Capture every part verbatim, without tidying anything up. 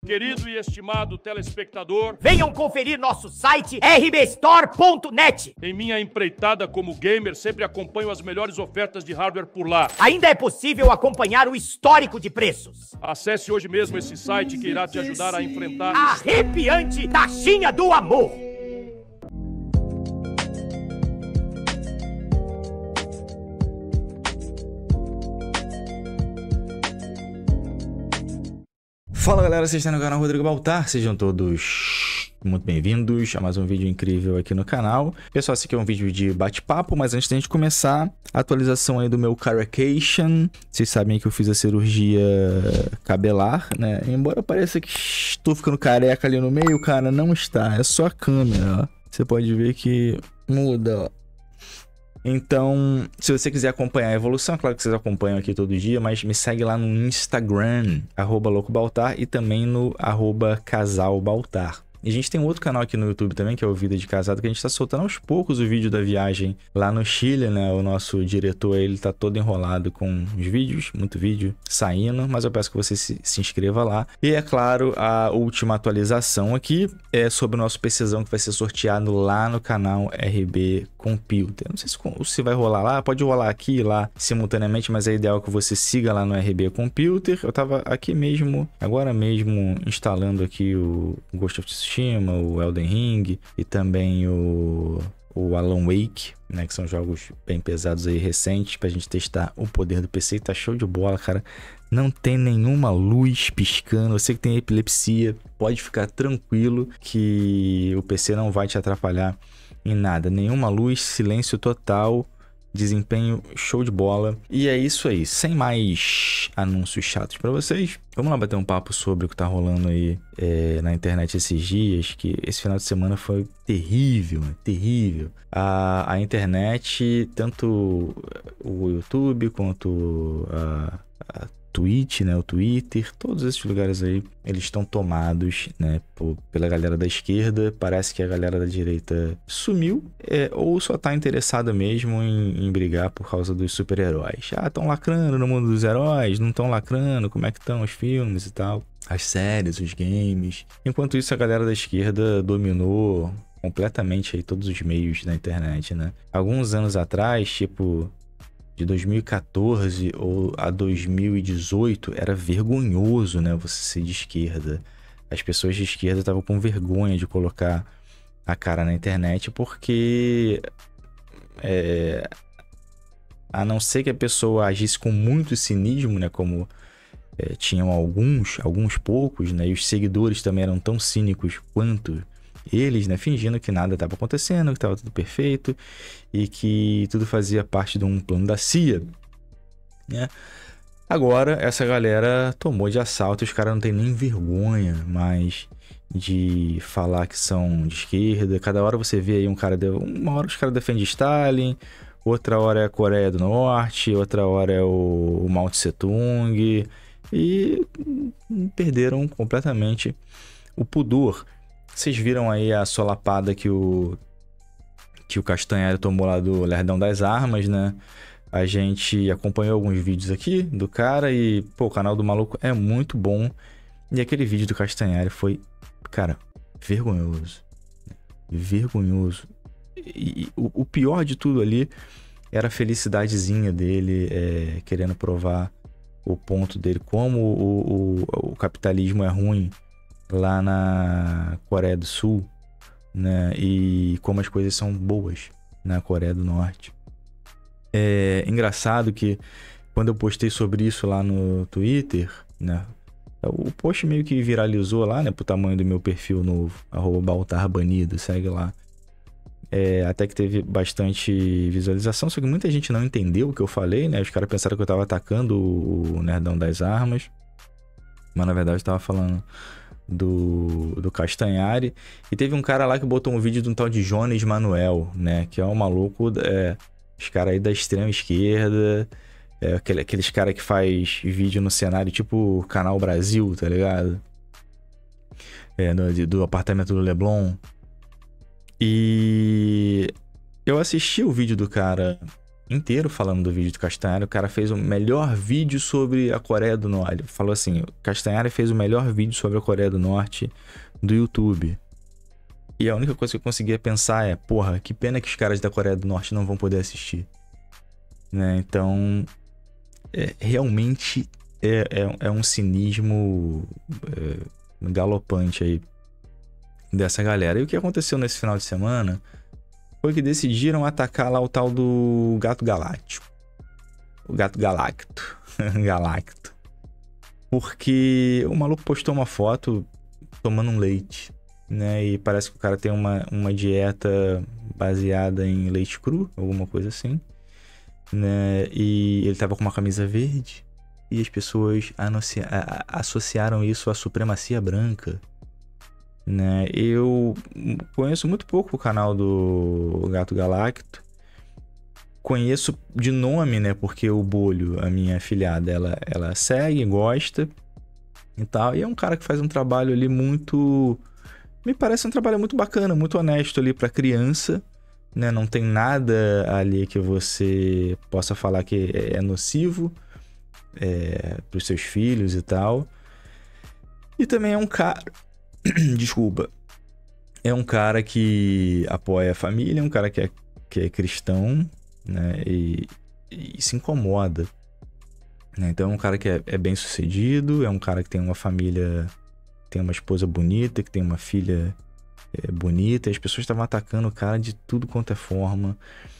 Querido e estimado telespectador, venham conferir nosso site r b store ponto net. Em minha empreitada como gamer, sempre acompanho as melhores ofertas de hardware por lá. Ainda é possível acompanhar o histórico de preços. Acesse hoje mesmo esse site que irá te ajudar a enfrentar... Arrepiante Taxinha do Amor. Fala galera, vocês estão no canal Rodrigo Baltar, sejam todos muito bem-vindos a mais um vídeo incrível aqui no canal. Pessoal, esse aqui é um vídeo de bate-papo, mas antes da gente começar, a atualização aí do meu Caracation. Vocês sabem que eu fiz a cirurgia cabelar, né? Embora pareça que estou ficando careca ali no meio, cara, não está, é só a câmera, ó. Você pode ver que muda, ó. Então, se você quiser acompanhar a evolução, é claro que vocês acompanham aqui todo dia, mas me segue lá no Instagram, arroba loucobaltar, e também no arroba casalbaltar. E a gente tem um outro canal aqui no YouTube também, que é o Vida de Casado, que a gente tá soltando aos poucos o vídeo da viagem lá no Chile, né? O nosso diretor, ele tá todo enrolado com os vídeos, muito vídeo saindo, mas eu peço que você se, se inscreva lá. E é claro, a última atualização aqui é sobre o nosso PCzão que vai ser sorteado lá no canal R B Computer. Não sei se, se vai rolar lá, pode rolar aqui e lá simultaneamente, mas é ideal que você siga lá no R B Computer. Eu tava aqui mesmo, agora mesmo, instalando aqui o Ghost of Tsushima, o Elden Ring e também o, o Alan Wake, né, que são jogos bem pesados aí recentes pra gente testar o poder do P C. E tá show de bola, cara. Não tem nenhuma luz piscando. Você que tem epilepsia, pode ficar tranquilo que o P C não vai te atrapalhar em nada. Nenhuma luz, silêncio total, desempenho show de bola. E é isso aí, sem mais anúncios chatos para vocês, vamos lá bater um papo sobre o que tá rolando aí é, na internet esses dias, que esse final de semana foi terrível, terrível. A, a internet, tanto o YouTube quanto a, a Twitch, né, o Twitter, todos esses lugares aí, eles estão tomados, né, por, pela galera da esquerda. Parece que a galera da direita sumiu, é, ou só tá interessada mesmo em, em brigar por causa dos super-heróis. Ah, estão lacrando no mundo dos heróis, não estão lacrando, como é que estão os filmes e tal, as séries, os games. Enquanto isso, a galera da esquerda dominou completamente aí todos os meios da internet, né. Alguns anos atrás, tipo de dois mil e quatorze ou a dois mil e dezoito, era vergonhoso, né, você ser de esquerda. As pessoas de esquerda estavam com vergonha de colocar a cara na internet, porque é, a não ser que a pessoa agisse com muito cinismo, né, como é, tinham alguns, alguns poucos, né, e os seguidores também eram tão cínicos quanto eles, né, fingindo que nada estava acontecendo, que estava tudo perfeito e que tudo fazia parte de um plano da C I A, né? Agora essa galera tomou de assalto, os caras não tem nem vergonha mais de falar que são de esquerda. Cada hora você vê aí um cara, de... uma hora os caras defendem Stalin, outra hora é a Coreia do Norte, outra hora é o, o Mao Tse Tung, e perderam completamente o pudor. Vocês viram aí a solapada que o, que o Castanhari tomou lá do Lerdão das Armas, né? A gente acompanhou alguns vídeos aqui do cara e, pô, o canal do maluco é muito bom. E aquele vídeo do Castanhari foi, cara, vergonhoso. Vergonhoso. E, e o, o pior de tudo ali era a felicidadezinha dele, é, querendo provar o ponto dele, como o, o, o capitalismo é ruim lá na Coreia do Sul, né? E como as coisas são boas na Coreia do Norte. É engraçado que quando eu postei sobre isso lá no Twitter, né, o post meio que viralizou lá, né, pro tamanho do meu perfil novo, arroba Baltar Banido, segue lá. É, até que teve bastante visualização, só que muita gente não entendeu o que eu falei, né? Os caras pensaram que eu tava atacando o Nerdão das Armas, mas na verdade eu tava falando do, do Castanhari. E teve um cara lá que botou um vídeo de um tal de Jones Manuel, né? Que é um maluco, é, os caras aí da extrema esquerda, é, aquele, aqueles caras que faz vídeo no cenário tipo Canal Brasil, tá ligado? É, no, do apartamento do Leblon. E eu assisti o vídeo do cara inteiro falando do vídeo do Castanhari. O cara fez o melhor vídeo sobre a Coreia do Norte. Ele falou assim, o Castanhari fez o melhor vídeo sobre a Coreia do Norte do YouTube. E a única coisa que eu conseguia pensar é, porra, que pena que os caras da Coreia do Norte não vão poder assistir. Né? Então, é, realmente é, é, é um cinismo é, galopante aí dessa galera. E o que aconteceu nesse final de semana foi que decidiram atacar lá o tal do Gato Galáctico. O Gato Galacto. Galacto. Porque o maluco postou uma foto tomando um leite, né? E parece que o cara tem uma, uma dieta baseada em leite cru, alguma coisa assim, né? E ele tava com uma camisa verde e as pessoas anuncia, a, associaram isso à supremacia branca, né? Eu conheço muito pouco o canal do Gato Galacto. Conheço de nome, né? Porque o Bolho, a minha afilhada, ela, ela segue, gosta e tal. E é um cara que faz um trabalho ali muito... Me parece um trabalho muito bacana, muito honesto ali pra criança, né? Não tem nada ali que você possa falar que é nocivo é, pros seus filhos e tal. E também é um cara... Desculpa. É um cara que apoia a família, é um cara que é, que é cristão, né? E, e se incomoda. Né? Então é um cara que é, é bem sucedido, é um cara que tem uma família... Tem uma esposa bonita, que tem uma filha é, bonita. E as pessoas estavam atacando o cara de tudo quanto é forma.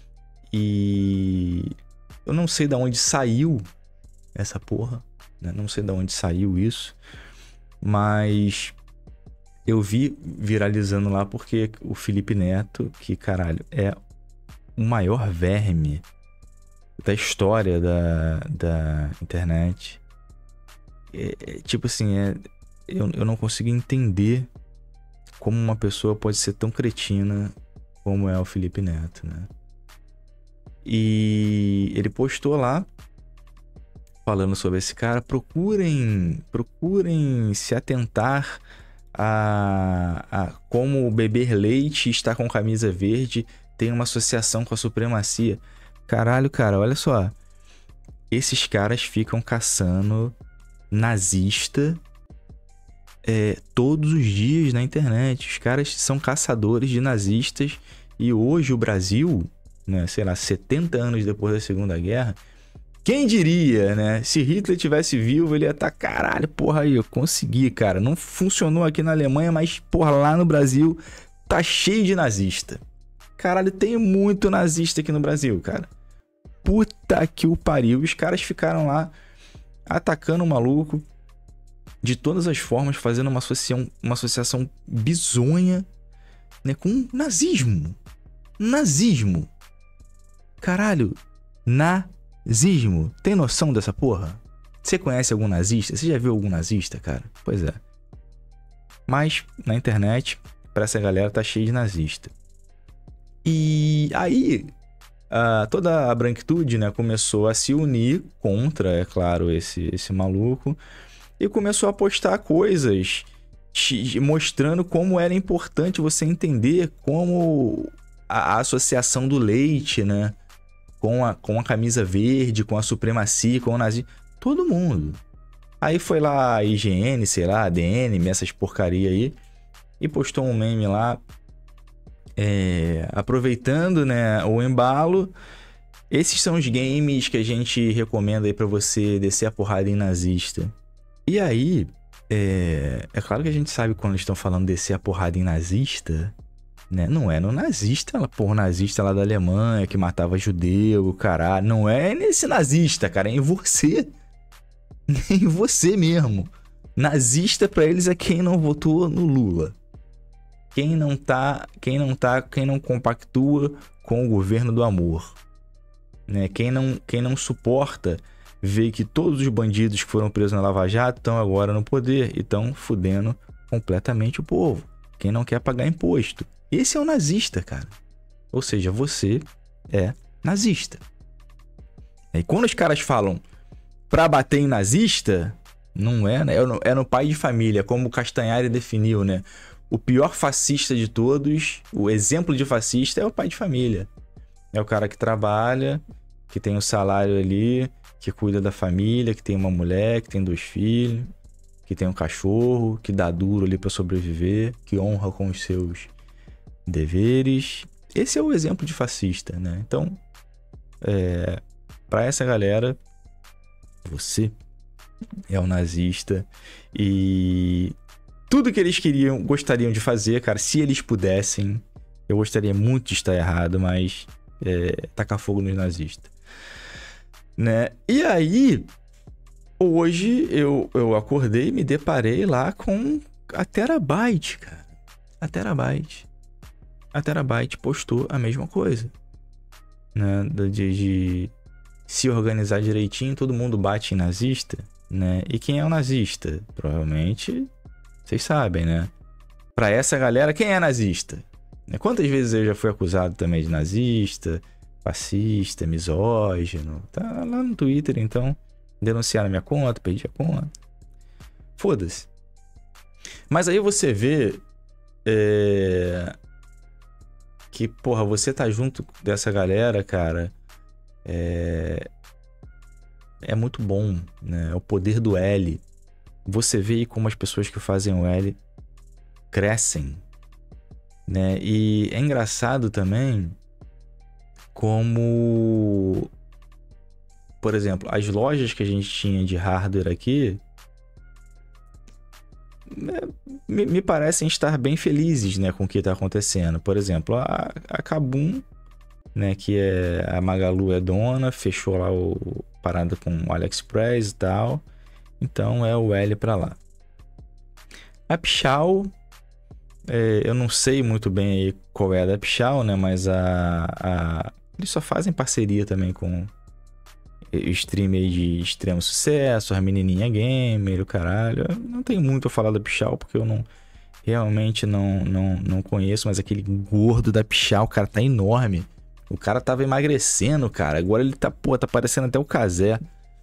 E... Eu não sei de onde saiu essa porra. Né? Não sei de onde saiu isso. Mas... Eu vi viralizando lá porque o Felipe Neto, que caralho, é o maior verme da história da, da internet. É, é, tipo assim, é, eu, eu não consigo entender como uma pessoa pode ser tão cretina como é o Felipe Neto, né? E ele postou lá falando sobre esse cara. Procurem, procurem se atentar A, a como beber leite e estar com camisa verde tem uma associação com a supremacia. Caralho, cara, olha só. Esses caras ficam caçando nazista é, todos os dias na internet. Os caras são caçadores de nazistas. E hoje o Brasil, né, sei lá, setenta anos depois da Segunda Guerra, quem diria, né? Se Hitler tivesse vivo, ele ia estar, caralho, porra aí, eu consegui, cara. Não funcionou aqui na Alemanha, mas, porra, lá no Brasil tá cheio de nazista. Caralho, tem muito nazista aqui no Brasil, cara. Puta que o pariu. Os caras ficaram lá atacando o maluco de todas as formas, fazendo uma associação, uma associação bizonha, né, com nazismo. Nazismo. Caralho, nazismo. Nazismo, tem noção dessa porra? Você conhece algum nazista? Você já viu algum nazista, cara? Pois é. Mas na internet, pra essa galera, tá cheio de nazista. E aí, uh, toda a branquitude, né, começou a se unir contra, é claro, esse, esse maluco. E começou a postar coisas te, mostrando como era importante você entender como a, a associação do leite, né? Com a, com a camisa verde, com a supremacia, com o nazismo. Todo mundo. Aí foi lá a I G N, sei lá, a D N, essas porcaria aí. E postou um meme lá. É, aproveitando, né, o embalo. Esses são os games que a gente recomenda aí pra você descer a porrada em nazista. E aí, é, é claro que a gente sabe quando eles estão falando descer a porrada em nazista... Né? Não é no nazista, porra, nazista lá da Alemanha que matava judeu, caralho. Não é nesse nazista, cara, é em você. É em você mesmo. Nazista pra eles é quem não votou no Lula. Quem não tá, quem não tá, quem não compactua com o governo do amor. Né? Quem não, quem não suporta ver que todos os bandidos que foram presos na Lava Jato estão agora no poder e estão fudendo completamente o povo. Quem não quer pagar imposto. Esse é o nazista, cara. Ou seja, você é nazista. E quando os caras falam pra bater em nazista, não é, né? É no, é no pai de família, como o Castanhari definiu, né? O pior fascista de todos, o exemplo de fascista é o pai de família. É o cara que trabalha que tem um salário ali, que cuida da família, que tem uma mulher, que tem dois filhos, que tem um cachorro, que dá duro ali para sobreviver, que honra com os seus deveres. Esse é o exemplo de fascista, né? Então, é, para essa galera, você é um nazista e tudo que eles queriam, gostariam de fazer, cara, se eles pudessem, eu gostaria muito de estar errado, mas é, tacar fogo nos nazistas, né? E aí, hoje eu, eu acordei e me deparei lá com a Terabyte, cara. A Terabyte. A Terabyte postou a mesma coisa, né? De, de se organizar direitinho, todo mundo bate em nazista, né? E quem é o nazista? Provavelmente, vocês sabem, né? Pra essa galera, quem é nazista? Quantas vezes eu já fui acusado também de nazista, fascista, misógino? Tá lá no Twitter, então. Denunciaram minha conta, perdi a conta. Foda-se. Mas aí você vê é, que, porra, você tá junto dessa galera, cara, é, é muito bom, né? É o poder do L. Você vê aí como as pessoas que fazem o L crescem, né? E é engraçado também como, por exemplo, as lojas que a gente tinha de hardware aqui me, me parecem estar bem felizes, né, com o que está acontecendo. Por exemplo, a, a Kabum, né, que é a Magalu é dona, fechou lá o parada com o AliExpress e tal. Então é o L para lá. A Pichau, é, eu não sei muito bem aí qual é a da Pichau, né, mas a, a eles só fazem parceria também com stream aí de extremo sucesso, a menininha gamer, o caralho. Eu não tenho muito a falar da Pichau, porque eu não realmente não, não, não conheço, mas aquele gordo da Pichau, cara, tá enorme. O cara tava emagrecendo, cara. Agora ele tá, pô, tá parecendo até o Cazé.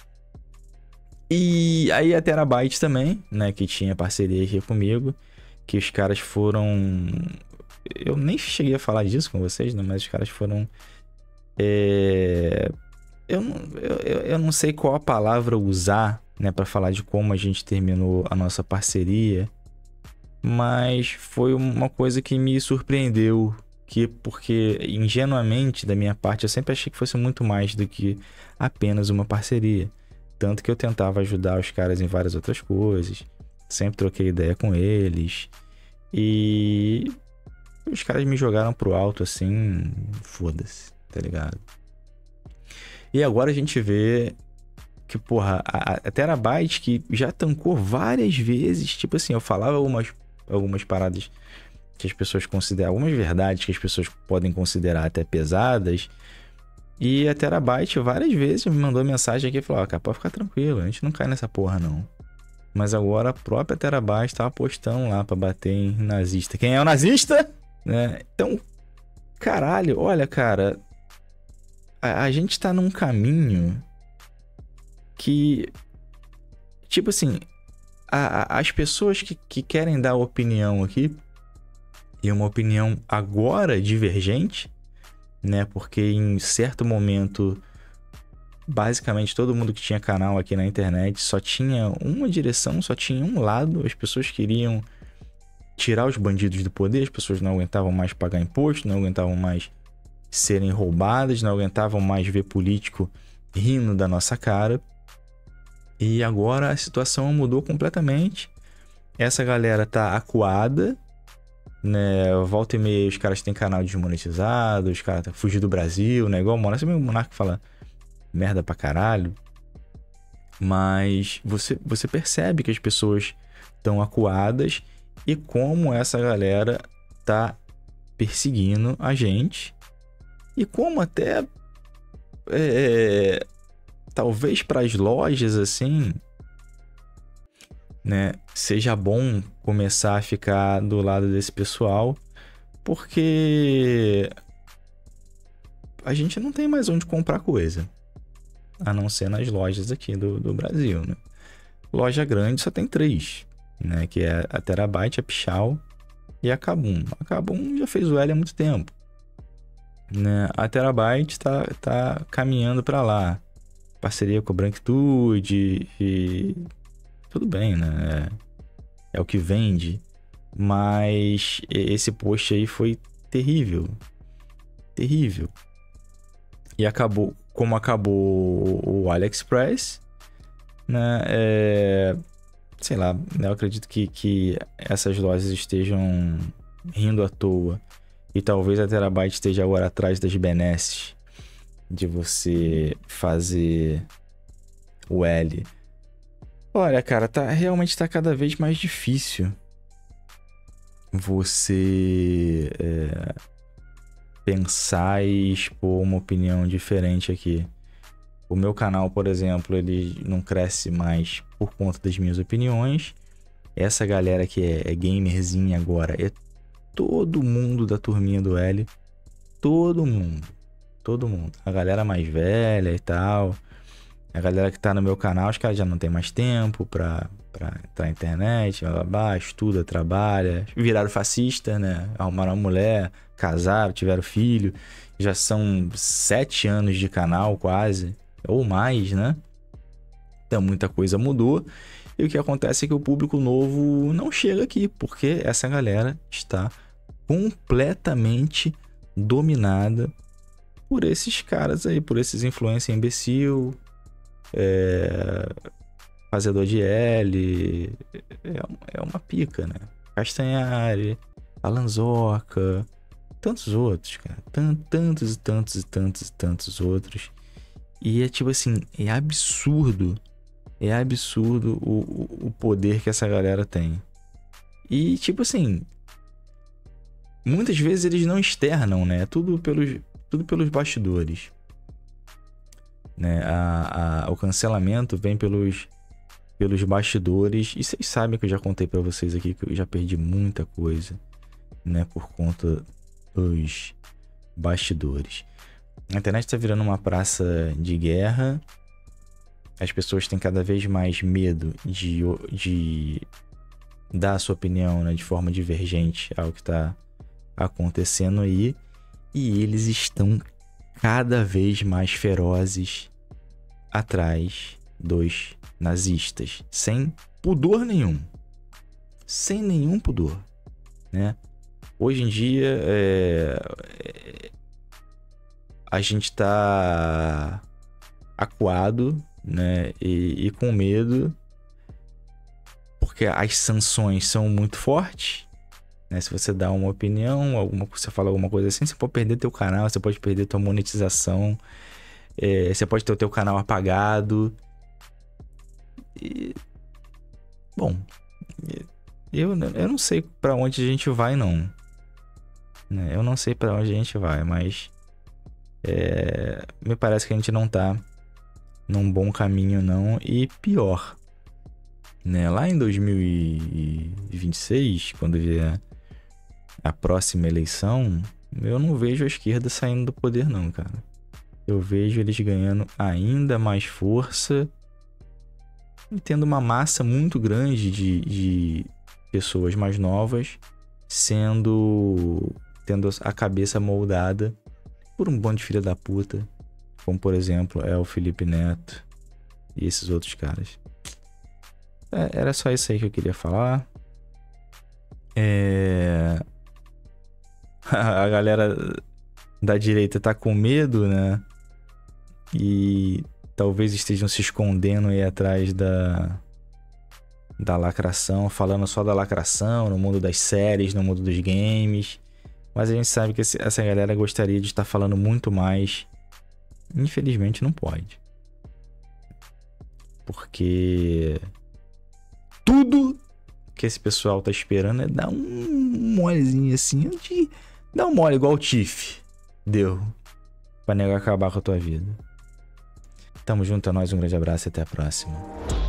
E aí a Terabyte também, né, que tinha parceria aqui comigo, que os caras foram... Eu nem cheguei a falar disso com vocês, né, mas os caras foram... É... Eu, eu, eu não sei qual a palavra usar, né, para falar de como a gente terminou a nossa parceria, mas foi uma coisa que me surpreendeu, que porque ingenuamente da minha parte eu sempre achei que fosse muito mais do que apenas uma parceria, tanto que eu tentava ajudar os caras em várias outras coisas, sempre troquei ideia com eles e os caras me jogaram pro alto assim, foda-se, tá ligado? E agora a gente vê que, porra, a, a Terabyte que já tancou várias vezes, tipo assim, eu falava algumas, algumas paradas que as pessoas consideram, algumas verdades que as pessoas podem considerar até pesadas, e a Terabyte várias vezes me mandou mensagem aqui e falou, ó, cara, pode ficar tranquilo, a gente não cai nessa porra não. Mas agora a própria Terabyte tá apostando lá pra bater em nazista. Quem é o nazista? Né? Então, caralho, olha, cara... A, a gente tá num caminho que, tipo assim, a, a, as pessoas que, que querem dar opinião aqui, e uma opinião agora divergente, né? Porque em certo momento, basicamente todo mundo que tinha canal aqui na internet só tinha uma direção, só tinha um lado. As pessoas queriam tirar os bandidos do poder, as pessoas não aguentavam mais pagar imposto, não aguentavam mais serem roubadas, não aguentavam mais ver político rindo da nossa cara. E agora a situação mudou completamente. Essa galera tá acuada, né? Volta e meia os caras têm canal desmonetizado, os caras tá fugindo do Brasil, né? Igual o Monarca, o Monarca fala merda pra caralho. Mas você, você percebe que as pessoas estão acuadas e como essa galera tá perseguindo a gente. E como até, é, talvez para as lojas, assim, né, seja bom começar a ficar do lado desse pessoal, porque a gente não tem mais onde comprar coisa, a não ser nas lojas aqui do, do Brasil, né? Loja grande só tem três, né, que é a Terabyte, a Pichau e a Kabum. A Kabum já fez o L há muito tempo. né? A Terabyte tá, tá caminhando para lá. Parceria com a Branquitude e... Tudo bem, né? É, é o que vende. Mas esse post aí foi terrível. Terrível. E acabou... Como acabou o AliExpress, né? É... Sei lá, né? Eu acredito que, que essas lojas estejam rindo à toa. E talvez a Terabyte esteja agora atrás das benesses de você fazer o L. Olha, cara, tá, realmente tá cada vez mais difícil você é, pensar e expor uma opinião diferente aqui. O meu canal, por exemplo, ele não cresce mais por conta das minhas opiniões. Essa galera que é, é gamerzinha agora é todo mundo da turminha do L. Todo mundo. Todo mundo. A galera mais velha e tal. A galera que tá no meu canal, os caras já não tem mais tempo pra, pra entrar na internet, blá, blá, blá, estuda, trabalha. Viraram fascista, né? Arrumaram uma mulher, casaram, tiveram filho. Já são sete anos de canal quase. Ou mais, né? Então muita coisa mudou. E o que acontece é que o público novo não chega aqui, porque essa galera está completamente dominada por esses caras aí, por esses influencers imbecil, é, fazedor de L, é, é uma pica, né? Castanhari, Alanzoca, tantos outros, cara. Tantos e tantos e tantos e tantos outros. E é tipo assim, é absurdo, é absurdo o, o, o poder que essa galera tem. E tipo assim, muitas vezes eles não externam, né? Tudo pelos, tudo pelos bastidores. Né? A, a, o cancelamento vem pelos, pelos bastidores. E vocês sabem que eu já contei pra vocês aqui que eu já perdi muita coisa, né? Por conta dos bastidores. A internet tá virando uma praça de guerra. As pessoas têm cada vez mais medo de, de dar a sua opinião, né, de forma divergente ao que tá acontecendo aí. E eles estão cada vez mais ferozes atrás dos nazistas. Sem pudor nenhum. Sem nenhum pudor, né? Hoje em dia, é... a gente tá acuado, né, e, e com medo, porque as sanções são muito fortes, né? Se você dá uma opinião, alguma, você fala alguma coisa assim, você pode perder teu canal, você pode perder tua monetização, é, você pode ter o teu canal apagado. E, bom, eu, eu não sei pra onde a gente vai, não, né? Eu não sei pra onde a gente vai, mas é, me parece que a gente não tá num bom caminho, não. E pior, né? Lá em dois mil e vinte e seis, quando vier a próxima eleição, eu não vejo a esquerda saindo do poder, não, cara. Eu vejo eles ganhando ainda mais força e tendo uma massa muito grande de, de pessoas mais novas sendo... tendo a cabeça moldada por um bando de filha da puta, como por exemplo é o Felipe Neto e esses outros caras. É, era só isso aí que eu queria falar. É... a galera da direita tá com medo, né? E talvez estejam se escondendo aí atrás da da lacração, falando só da lacração no mundo das séries, no mundo dos games. Mas a gente sabe que essa galera gostaria de estar falando muito mais. Infelizmente não pode. Porque tudo que esse pessoal tá esperando é dar um molezinho assim, de dar um mole igual o Tiff deu pra negar acabar com a tua vida. Tamo junto, é nóis, um grande abraço e até a próxima.